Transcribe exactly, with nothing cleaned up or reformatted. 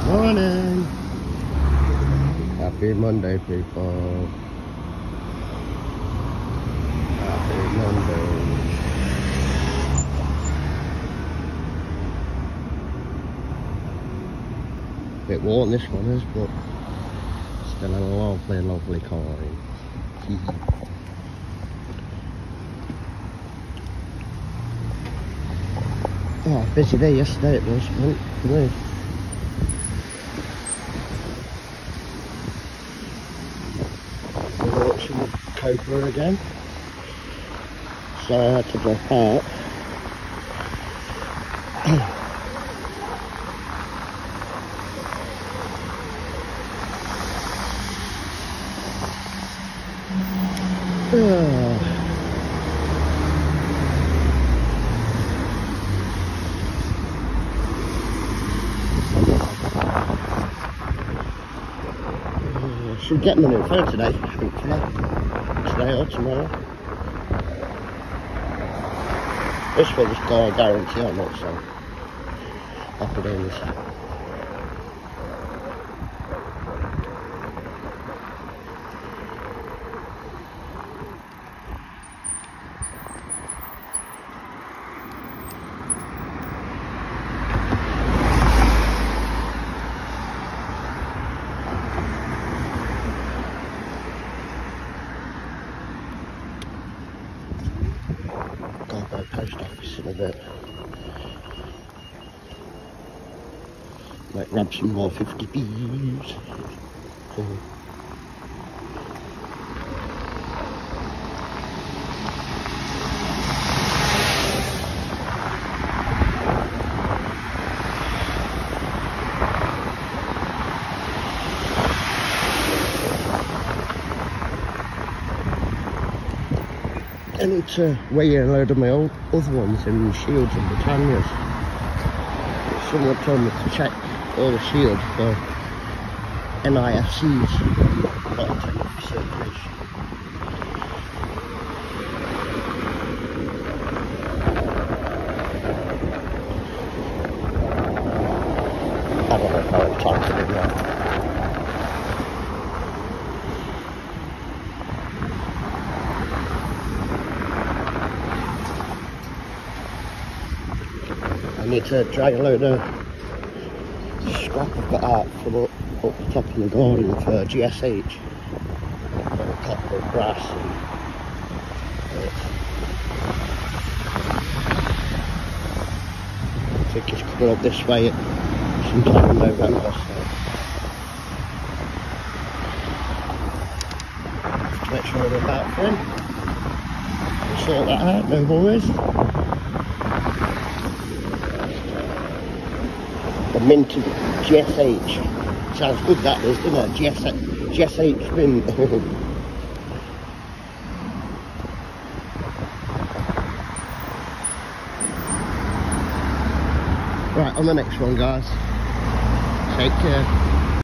Morning. Happy Monday, people. Happy Monday. Bit warm this one is, but still a lovely, lovely time. Oh, busy day yesterday it was, wasn't it, for me? We watched some Cobra again, so I had to drop out. Should get my new phone today, hopefully. Today or tomorrow. This one's got a guarantee on it, so happy days. Go post office in a bit. Might grab some more fifty p's. Cool. I need to weigh in a load of my old other ones in Shields and Britannias. Someone told me to check all the Shields for N I F Cs, not for circulation. I don't know how I'm talking about. I need to drag a load of scrap I've got out from up, up the top of the garden for G S H. Got a couple of grass and uh, I think it's coming up this way at sometime in November, so have to make sure we're about for him. We'll sort that out, no worries. The minted G S H. Sounds good that is, doesn't it? G S H, G S H mint. Right, on the next one guys. Take care.